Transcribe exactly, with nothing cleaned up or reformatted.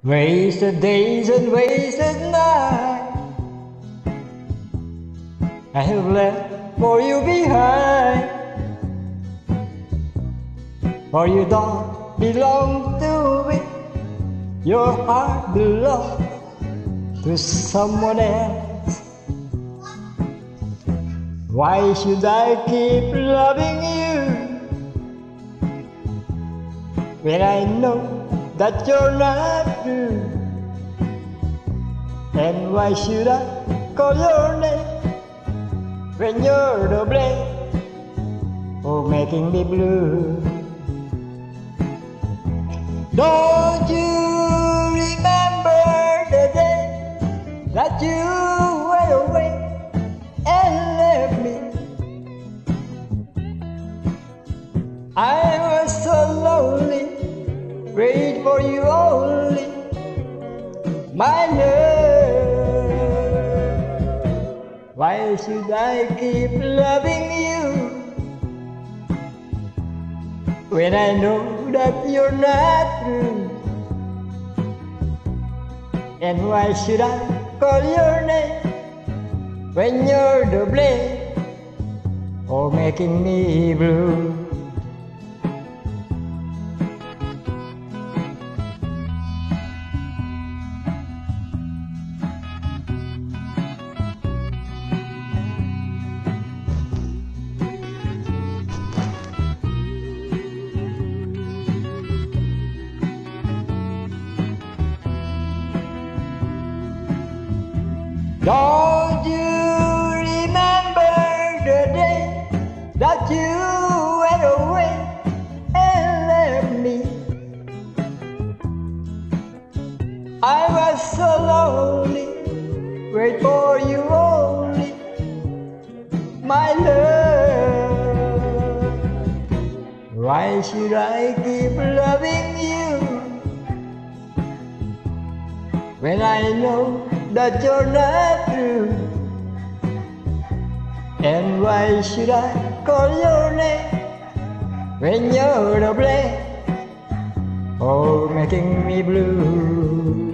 Wasted days and wasted nights I have left for you behind, for you don't belong to me. Your heart belongs to someone else. Why should I keep loving you when I know that you're not true? And why should I call your name when you're the blame for making me blue? Don't you remember the day that you went away and left me? I was so lonely, prayed for you only, my love. Why should I keep loving you when I know that you're not true? And why should I call your name when you're the blame for making me blue? Don't you remember the day that you went away and left me? I was so lonely, wait for you only, my love. Why should I keep loving you when I know that you're not true? And why should I call your name when you're the blame for making me blue?